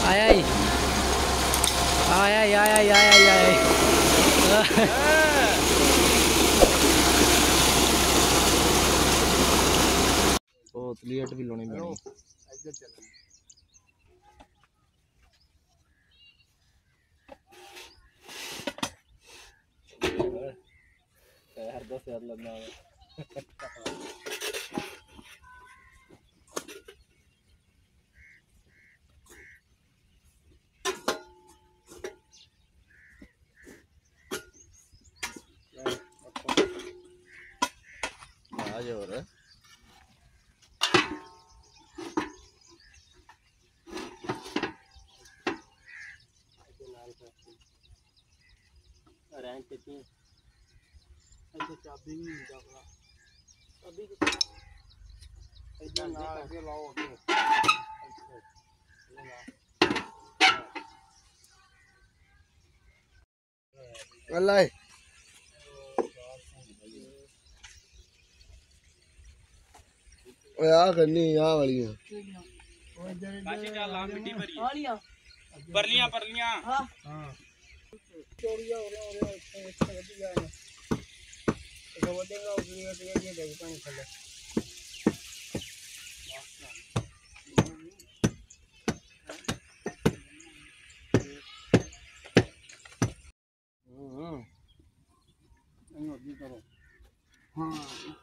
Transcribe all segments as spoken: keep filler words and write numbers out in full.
आया ही आया ही आया ही आया ही आया ही ओ क्लियर भी लोने में इधर चलना यार दस यार लगना है आज हो रहा है रैंक कितनी ऐसे चाबी नहीं मिलता अपना चाबी इधर ना आगे लाओ आगे अल्लाह ओए आ करनी यहां वाली है काशी का लाल मिट्टी भरी हां परलियां परलियां हां हां चोरिया हो रहा हो रहा इससे वधी जाए तो वधेगा उसमें तो ये देख पानी खले हम्म नहीं होती करो हां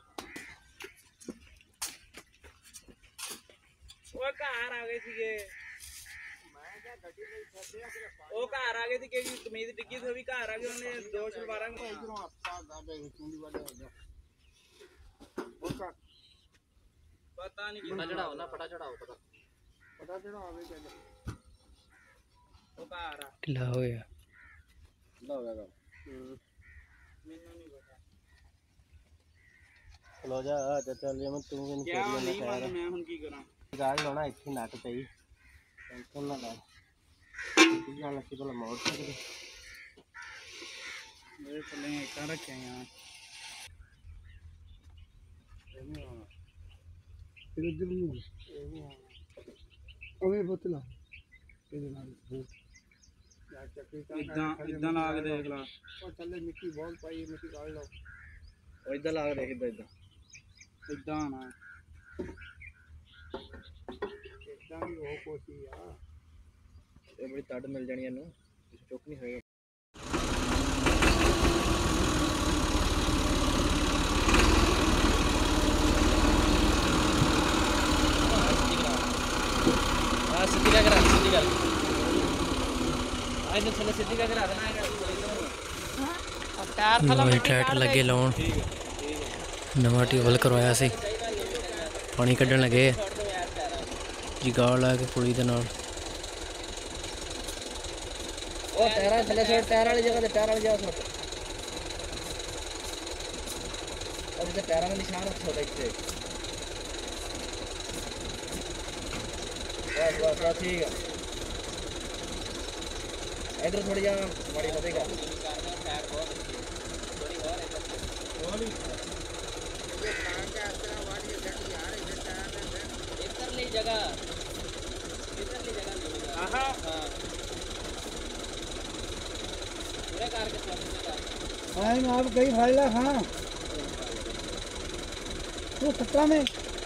वो कार आ गई थी मैं क्या गड्डी नहीं छड्डे वो कार आ गई थी कि कमीज डिग्गी थी भी कार आ गई उन्होंने दो शलवारा में इधरों आपका गाबे चुंडी वाले हो गया वो का पता नहीं पता चढ़ाओ ना पता चढ़ाओ पता पता चढ़ाओ आवे क्या वो कार आ ढिला हो गया ढिला हो गया मैंने नहीं पता चलो जा चाचा ले मैं तू भी क्या नहीं मालूम मैं हुन की करा गाड़ी होना इतनी नाट चाहिए टेंशन ना ले कितना लक्की भला मोड़ सकते मेरे चले इतना रखे हैं यहाँ फिर इधर नहीं अबे बोतला इधर ना यार चक्की का इधर इधर ला के देख ला और चले मिट्टी बहुत पाई मिट्टी काट लो और इधर ला के देख इधर इधर ना एकदम ही हो कोसी यार ये बड़ी तड़ मिल जानी है नु चुक नहीं होएगा हां सिटी का करा सिटी का आज चले सिटी का करा देना है अब टायर थला में ट्रैक्टर लगे लाउन नवा ट्यूबवेल करवाया सी पानी कढ़न लगे जी गाल ला के पुली दे नाल ओ टायर थले से टायर वाली जगह ते टायर वाली जगह छोड़ और इधर टायर में निशान रखो देखते बस बस बस ठीक है इधर थोड़ी जा बड़ी बतेगा टायर बहुत थोड़ी और थोड़ी ये कहां के आसरा वाली जगह यार इधर टायर इधर ली जगह इधर ली जगह मिलेगा हां हां पूरे कार के साथ हां मैं आप कहीं फाड़ ला हां तो सत्ता में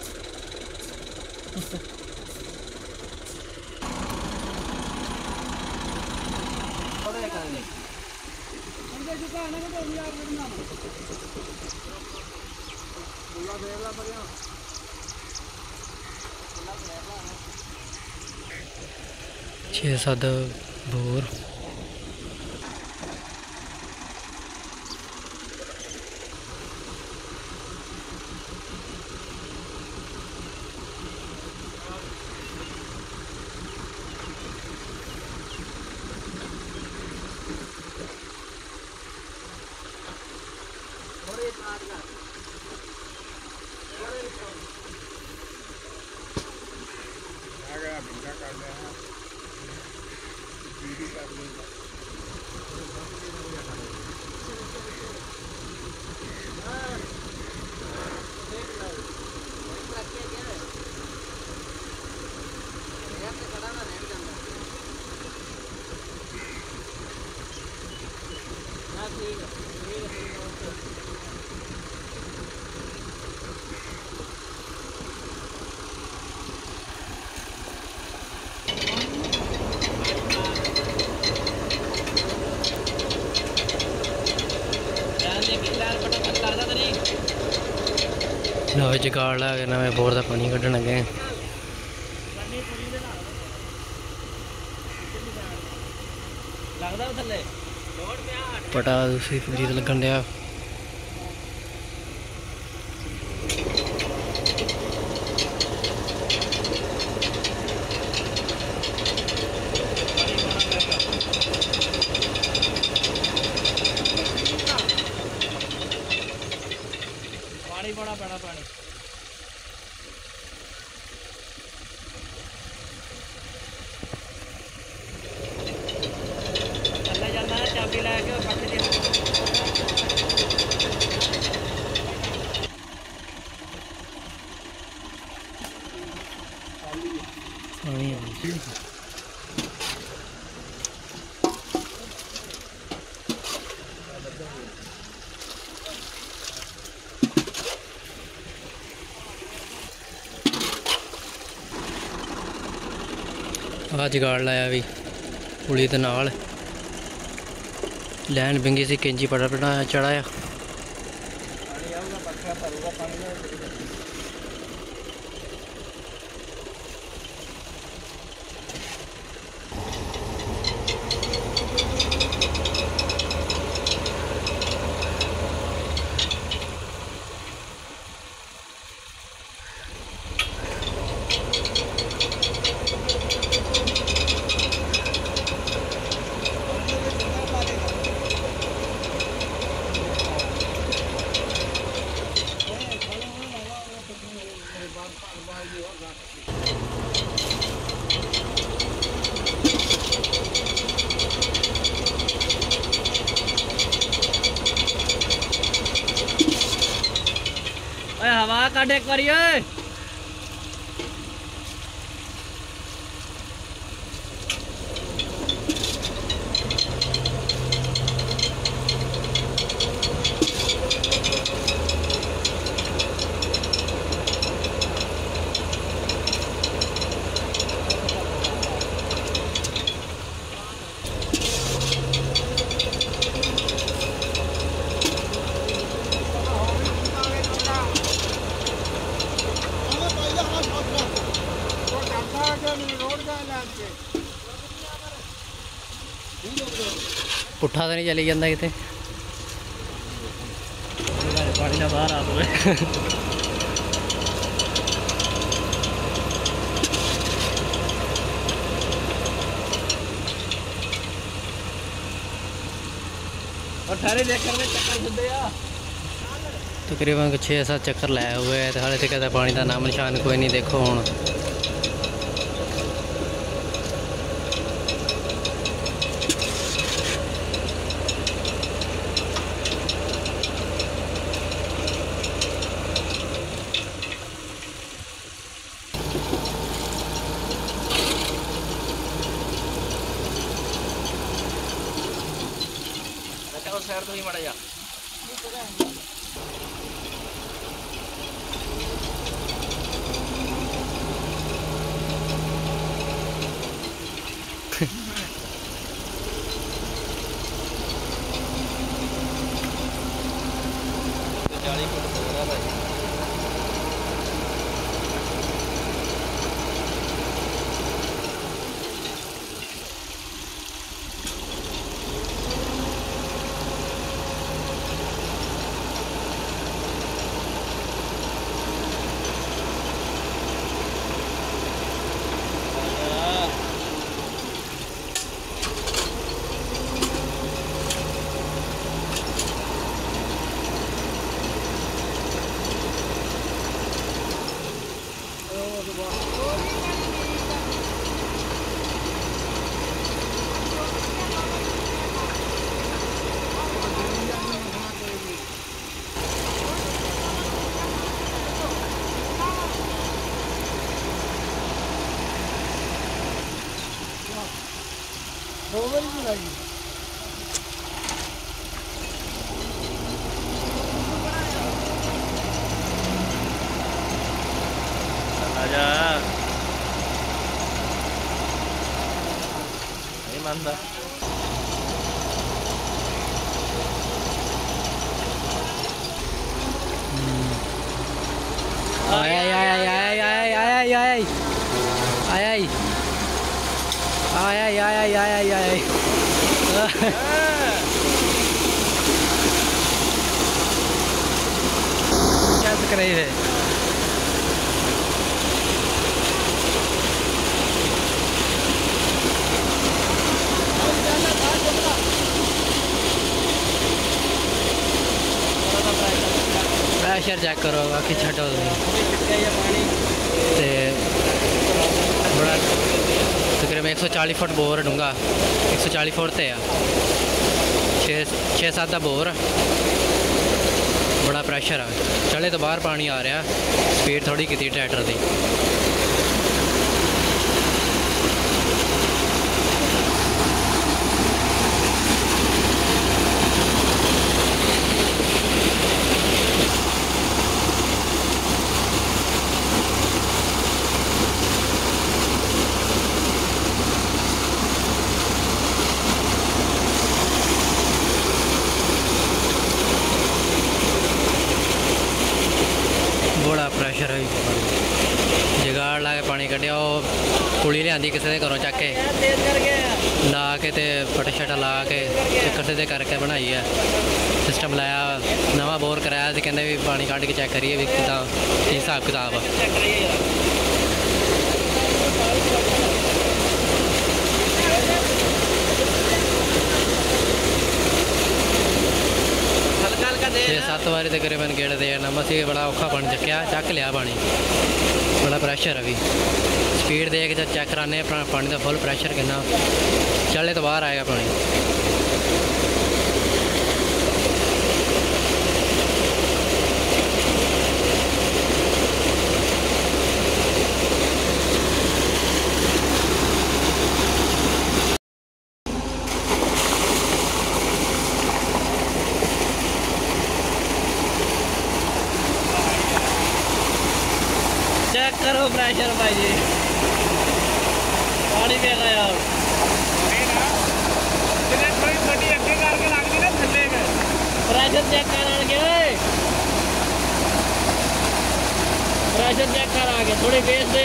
थोड़ा करने अंदर दुकान है तो यार करना पूरा देला बढ़िया छे सात बोर नवे जगाड़ ला के नवे बोर का पानी कड्ढन लगे लगदा थल्ले पटा दूसरी पूरी तो लगन दिया पानी बड़ा बड़ा पानी चला जाना है चाबी लैके पट दे आ जगाड़ लाया भी पुली दे नाल लैन बिंगी सी कैंची पड़ा पड़ा चढ़ाया पानी आऊगा पक्का भरूगा पानी हवा काट एक बारी ओए पुट्ठा तो नहीं चली जाता कितने पानी ना बाहर आ तो और थारे चक्कर में चक्कर छुंदे आ तकरीबन छे सात चक्कर लाए हुए है तो हाले तक कहता पानी का नाम निशान कोई नहीं देखो हुण साइड तो ही मड़ा जा चालीस फुट हो रहा भाई नहीं मानता। आय आय आय आय आय आय आय आय आय आय आय आय आय आय आय क्या कर रही है? प्रेशर चेक करो बाकी छो बड़ा तकरीबन एक सौ चालीस फुट बोर डूंगा एक सौ चालीस फुट ते छे छे सत्त का बोर बड़ा प्रेशर है। चले तो बाहर पानी आ रहा, स्पीड थोड़ी की ट्रैक्टर की। बड़ा प्रेशर है, जुगाड़ ला के पानी कढ़िया। पुली लिया किसी के घरों चक के ला के ते फटा शटा ला के चक्कर सीधे करके बनाई है। सिस्टम लाया, नवा बोर कराया, तो कहते भी पानी कढ़ के चेक करिए भी कितना हिसाब किताब है। छे सत्त बारी तकरीबन गेड़ दे नमस ही बड़ा औखा पानी चक्या, चक लिया पानी। बड़ा प्रेशर है भी, स्पीड देख जब चेक कराने पानी का फुल प्रेशर कितना चले तो बाहर आएगा पानी। चेक करो प्रेशर भाई जी, पानी पे गया प्रेशर चेक कर गए, प्रेशर चेक कर आगे थोड़ी बेस दे।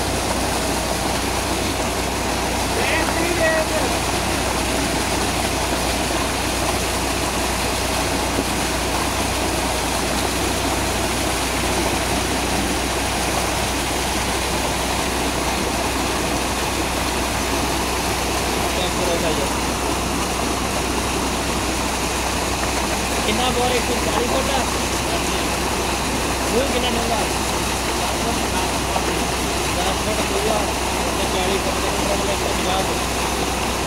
कितना बोर एक सौ चालीस फुट वो कितना डूंगा दस फुट चालीस फुट